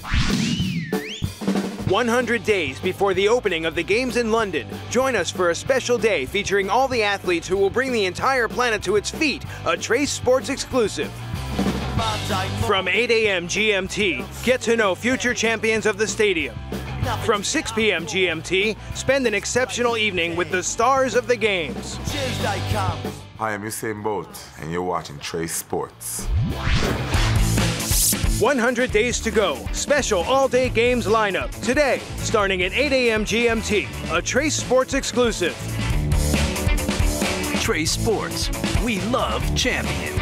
100 days before the opening of the Games in London, join us for a special day featuring all the athletes who will bring the entire planet to its feet, a Trace Sports exclusive. From 8 a.m. GMT, get to know future champions of the stadium. From 6 p.m. GMT, spend an exceptional evening with the stars of the Games. Hi, I'm Usain Bolt, and you're watching Trace Sports. 100 days to go. Special all-day games lineup. Today, starting at 8 a.m. GMT. A Trace Sports exclusive. Trace Sports. We love champions.